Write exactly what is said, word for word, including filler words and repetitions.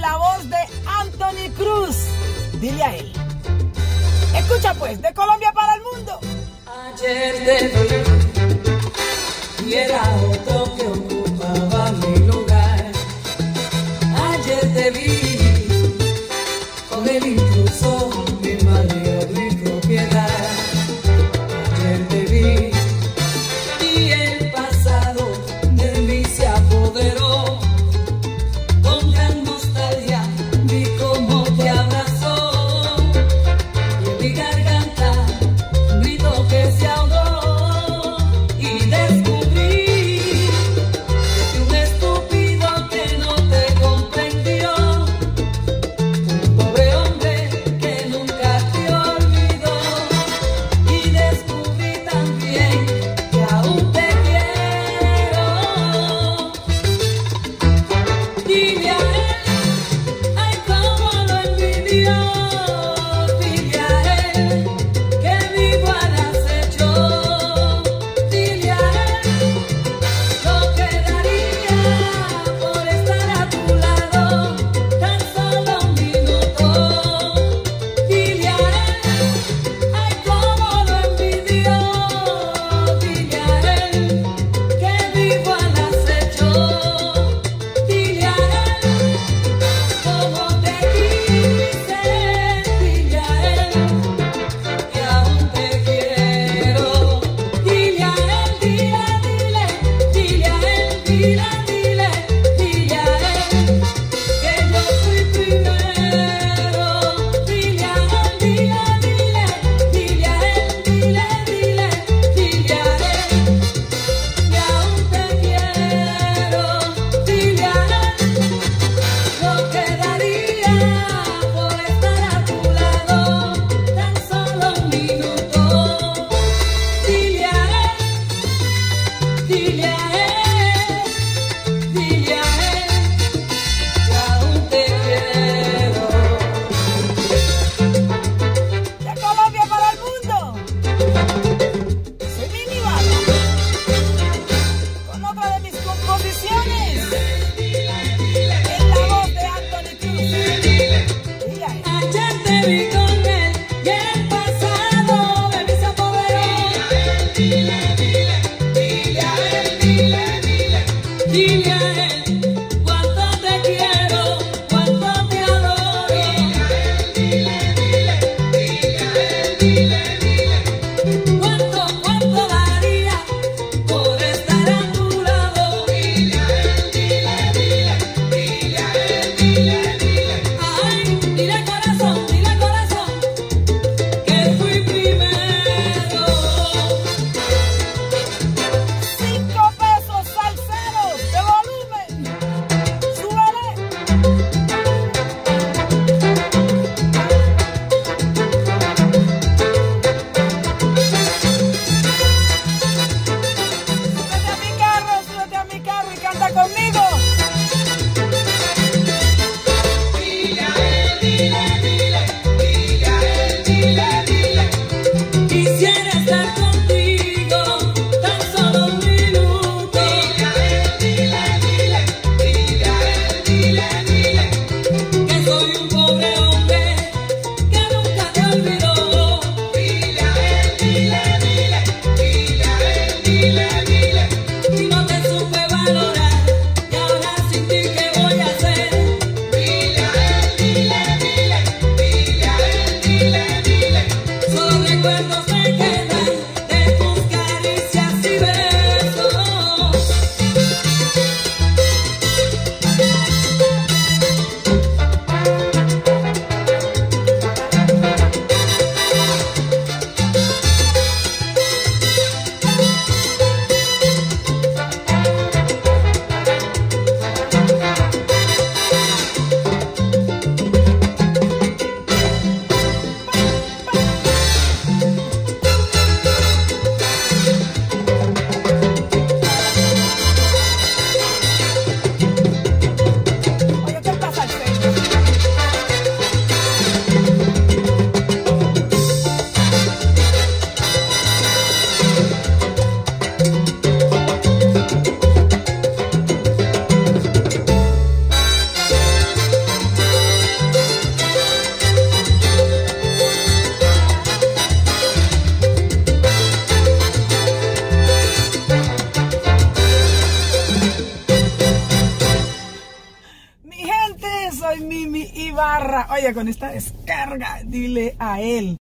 la voz de Anthony Cruz. Dile a él. Escucha pues, de Colombia para el mundo. Ayer te vi y era otro que ocupaba mi lugar. Ayer te vi con el intruso, mi marido, mi propiedad. Ayer te vi y el pasado de mí se apoderó. Con gran nostalgia vi cómo te abrazó y en mi garganta un grito que se ahogó y descubrí que un estúpido que no te comprendió, un pobre hombre que nunca te olvidó, y descubrí también que aún te quiero. Dile a él, ay cómo lo envidió. Dile a él que vivo al acecho. Dile a él lo que daría por estar a tu lado tan solo un minuto. Dile a él, ay cómo lo envidió. Dile a él que vivo al acecho. Dile a él cómo te quise. Dile a él que aún te quiero. Dile a él, dile, dile, dile a él, dile, dile, dile a él que yo fui primero. Dile a él, dile, dile, dile a él, dile, dile, dile a él que aún te quiero. Dile a él lo que daría por estar a tu lado tan solo un minuto. Dile a él, dile a él, dile a él que aún te quiero. De Colombia para el mundo. Soy Mimi Bala. Con otra de mis composiciones. En la voz de Anthony Cruz. Dile a él. Ayer te vi con él y el pasado de mí se apoderó. Dile a él, dile, dile, dile a él cuánto te quiero, cuánto te adoro. Dile a él, dile, dile, dile, cuánto, cuánto daría por estar a tu lado. Dile a él, dile, dile, dile a él, dile, dile. Ay, dile corazón, dile corazón que fui primero. Cinco pesos salseros de volumen. soy Mimi Ibarra. Oye, con esta descarga, dile a él